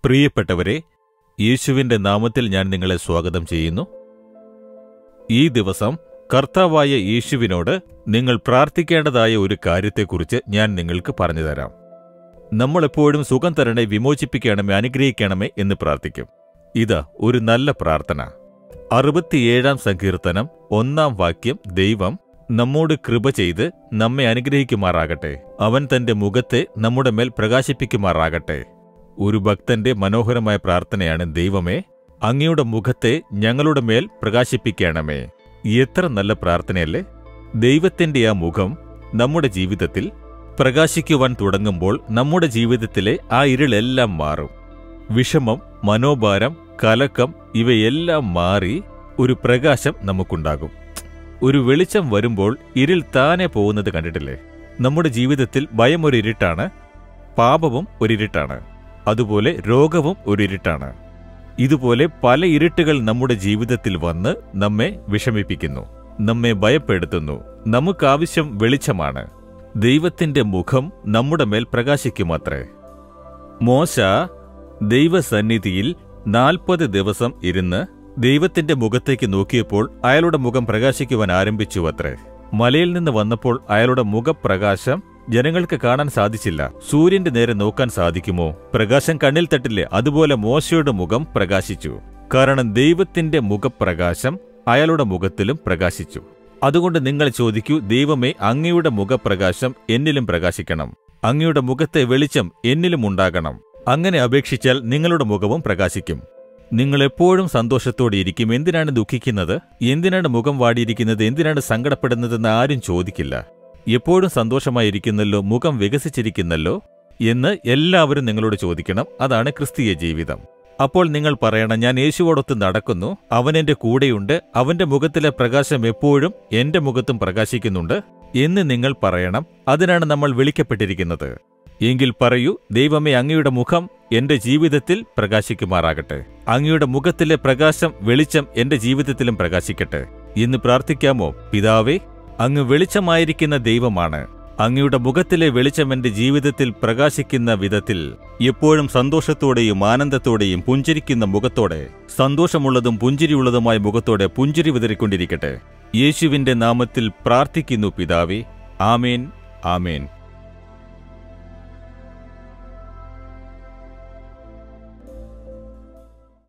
പ്രിയപ്പെട്ടവരെ, യേശുവിന്റെ നാമത്തിൽ ഞാൻ നിങ്ങളെ സ്വാഗതം ചെയ്യുന്നു. ഈ ദിവസം കർത്താവായ യേശുവിനോട് നിങ്ങൾ പ്രാർത്ഥിക്കേണ്ടതായ ഒരു കാര്യത്തെക്കുറിച്ച് ഞാൻ നിങ്ങൾക്ക് പറഞ്ഞുതരാം. നമ്മളെപ്പോഴും സുഖം തരണേ, വിമോചിപ്പിക്കണമേ, അനുഗ്രഹിക്കണമേ എന്ന് പ്രാർത്ഥിക്കും. ഇതാ ഒരു നല്ല പ്രാർത്ഥന. 67-ാം സങ്കീർത്തനം 1-ാം വാക്യം, ദൈവം നമ്മോട് കൃപ ചെയ്ത് നമ്മെ അനുഗ്രഹിക്കുമാറാകട്ടെ, അവൻ തന്റെ മുഖത്തെ നമ്മുടെ മേൽ പ്രകാശിപ്പിക്കുമാറാകട്ടെ. ഒരു ഭക്തന്റെ മനോഹരമായ പ്രാർത്ഥനയാണ്, ദൈവമേ, അങ്ങയുടെ മുഖത്തെ ഞങ്ങളുടെ മേൽ പ്രകാശിപ്പിക്കണമേ. എത്ര നല്ല പ്രാർത്ഥനയല്ലേ! ദൈവത്തിന്റെ ആ മുഖം നമ്മുടെ ജീവിതത്തിൽ പ്രകാശിക്കുവാൻ തുടങ്ങുമ്പോൾ നമ്മുടെ ജീവിതത്തിലെ ആ ഇരുളെല്ലാം മാറും. വിഷമം, മനോഭാരം, കലക്കം ഇവയെല്ലാം മാറി ഒരു പ്രകാശം നമുക്കുണ്ടാകും. ഒരു വെളിച്ചം വരുമ്പോൾ ഇരുൾ താനെ പോകുന്നത് കണ്ടിട്ടില്ലേ? നമ്മുടെ ജീവിതത്തിൽ ഭയം ഒരു ഇരുട്ടാണ്, പാപവും ഒരിരുട്ടാണ്, അതുപോലെ രോഗവും ഒരിരുട്ടാണ്. ഇതുപോലെ പല ഇരുട്ടുകൾ നമ്മുടെ ജീവിതത്തിൽ വന്ന് നമ്മെ വിഷമിപ്പിക്കുന്നു, നമ്മെ ഭയപ്പെടുത്തുന്നു. നമുക്കാവശ്യം വെളിച്ചമാണ്. ദൈവത്തിന്റെ മുഖം നമ്മുടെ മേൽ പ്രകാശിക്കുമത്രേ. മോശ ദൈവസന്നിധിയിൽ 40 ദിവസം ഇരുന്ന് ദൈവത്തിന്റെ മുഖത്തേക്ക് നോക്കിയപ്പോൾ അയാളുടെ മുഖം പ്രകാശിക്കുവാൻ ആരംഭിച്ചുവത്രേ. മലയിൽ നിന്ന് വന്നപ്പോൾ അയാളുടെ മുഖപ്രകാശം ജനങ്ങൾക്ക് കാണാൻ സാധിച്ചില്ല. സൂര്യന്റെ നേരെ നോക്കാൻ സാധിക്കുമോ? പ്രകാശം കണ്ണിൽ തട്ടില്ലേ? അതുപോലെ മോശയുടെ മുഖം പ്രകാശിച്ചു. കാരണം ദൈവത്തിന്റെ മുഖപ്രകാശം അയാളുടെ മുഖത്തിലും പ്രകാശിച്ചു. അതുകൊണ്ട് നിങ്ങൾ ചോദിക്കൂ, ദൈവമേ, അങ്ങയുടെ മുഖപ്രകാശം എന്നിലും പ്രകാശിക്കണം, അങ്ങയുടെ മുഖത്തെ വെളിച്ചം എന്നിലും ഉണ്ടാകണം. അങ്ങനെ അപേക്ഷിച്ചാൽ നിങ്ങളുടെ മുഖവും പ്രകാശിക്കും. നിങ്ങൾ എപ്പോഴും സന്തോഷത്തോടെ ഇരിക്കും. എന്തിനാണ് ദുഃഖിക്കുന്നത്? എന്തിനാണ് മുഖം വാടിയിരിക്കുന്നത്? എന്തിനാണ് സങ്കടപ്പെടുന്നതെന്ന് ആരും ചോദിക്കില്ല. എപ്പോഴും സന്തോഷമായിരിക്കുന്നല്ലോ, മുഖം വികസിച്ചിരിക്കുന്നല്ലോ എന്ന് എല്ലാവരും നിങ്ങളോട് ചോദിക്കണം. അതാണ് ക്രിസ്തീയ ജീവിതം. അപ്പോൾ നിങ്ങൾ പറയണം, ഞാൻ യേശുവോടൊത്ത് നടക്കുന്നു, അവൻ എന്റെ കൂടെയുണ്ട്, അവന്റെ മുഖത്തിലെ പ്രകാശം എപ്പോഴും എന്റെ മുഖത്തും പ്രകാശിക്കുന്നുണ്ട് എന്ന് നിങ്ങൾ പറയണം. അതിനാണ് നമ്മൾ വിളിക്കപ്പെട്ടിരിക്കുന്നത്. എങ്കിൽ പറയൂ, ദൈവമേ, അങ്ങയുടെ മുഖം എന്റെ ജീവിതത്തിൽ പ്രകാശിക്കുമാറാകട്ടെ, അങ്ങയുടെ മുഖത്തിലെ പ്രകാശം, വെളിച്ചം എന്റെ ജീവിതത്തിലും പ്രകാശിക്കട്ടെ എന്ന് പ്രാർത്ഥിക്കാമോ? പിതാവേ, അങ്ങ് വെളിച്ചമായിരിക്കുന്ന ദൈവമാണ്. അങ്ങയുടെ മുഖത്തിലെ വെളിച്ചം എന്റെ ജീവിതത്തിൽ പ്രകാശിക്കുന്ന വിധത്തിൽ എപ്പോഴും സന്തോഷത്തോടെയും ആനന്ദത്തോടെയും പുഞ്ചിരിക്കുന്ന മുഖത്തോടെ, സന്തോഷമുള്ളതും പുഞ്ചിരിയുള്ളതുമായ മുഖത്തോടെ പുഞ്ചിരി വിതറിക്കൊണ്ടിരിക്കട്ടെ. യേശുവിന്റെ നാമത്തിൽ പ്രാർത്ഥിക്കുന്നു പിതാവേ. ആമേൻ, ആമേൻ.